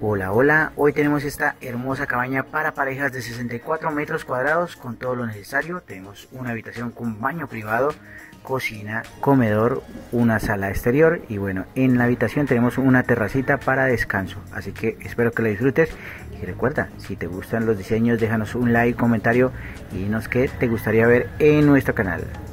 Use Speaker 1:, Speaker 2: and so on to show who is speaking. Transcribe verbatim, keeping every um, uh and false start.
Speaker 1: Hola, hola, hoy tenemos esta hermosa cabaña para parejas de sesenta y cuatro metros cuadrados con todo lo necesario. Tenemos una habitación con baño privado, cocina, comedor, una sala exterior y bueno, en la habitación tenemos una terracita para descanso. Así que espero que lo disfrutes y recuerda, si te gustan los diseños déjanos un like, comentario y dinos qué te gustaría ver en nuestro canal.